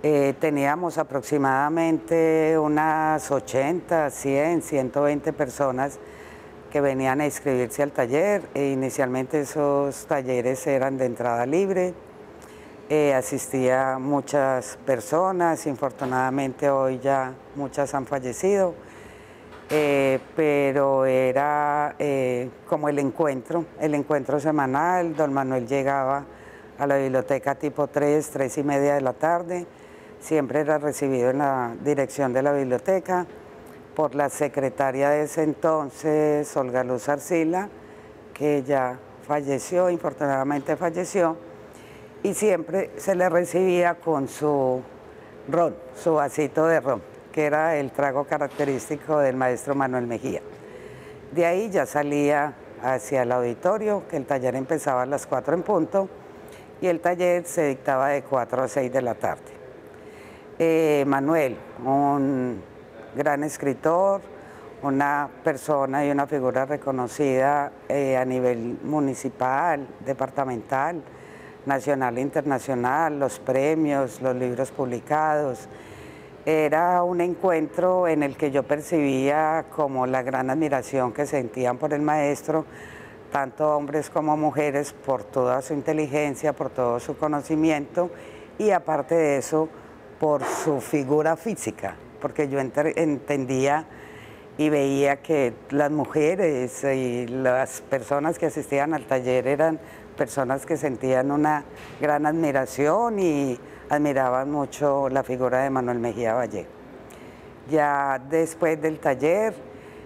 Teníamos aproximadamente unas 80, 100, 120 personas que venían a inscribirse al taller. Inicialmente esos talleres eran de entrada libre. Asistía muchas personas, infortunadamente hoy ya muchas han fallecido, pero era como el encuentro semanal. Don Manuel llegaba a la biblioteca tipo 3, 3:30 de la tarde, siempre era recibido en la dirección de la biblioteca por la secretaria de ese entonces, Olga Luz Arcila, que ya falleció, infortunadamente falleció, y siempre se le recibía con su ron, su vasito de ron, que era el trago característico del maestro Manuel Mejía. De ahí ya salía hacia el auditorio, que el taller empezaba a las 4 en punto, y el taller se dictaba de 4 a 6 de la tarde. Manuel, un gran escritor, una persona y una figura reconocida a nivel municipal, departamental, nacional e internacional, los premios, los libros publicados. Era un encuentro en el que yo percibía como la gran admiración que sentían por el maestro, tanto hombres como mujeres, por toda su inteligencia, por todo su conocimiento y aparte de eso, por su figura física, porque yo entendía y veía que las mujeres y las personas que asistían al taller eran personas que sentían una gran admiración y admiraban mucho la figura de Manuel Mejía Vallego. Ya después del taller,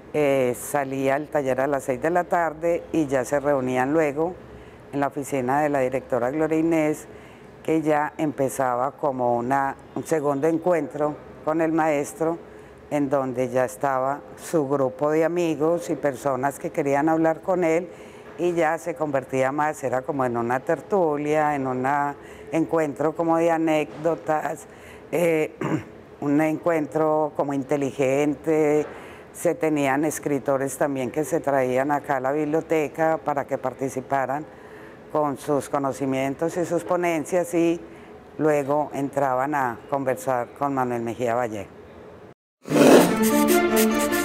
salía el taller a las 6 de la tarde y ya se reunían luego en la oficina de la directora Gloria Inés, que ya empezaba como un segundo encuentro con el maestro, en donde ya estaba su grupo de amigos y personas que querían hablar con él, y ya se convertía más, era como en una tertulia, en un encuentro como de anécdotas, un encuentro como inteligente. Se tenían escritores también que se traían acá a la biblioteca para que participaran con sus conocimientos y sus ponencias, y luego entraban a conversar con Manuel Mejía Vallego.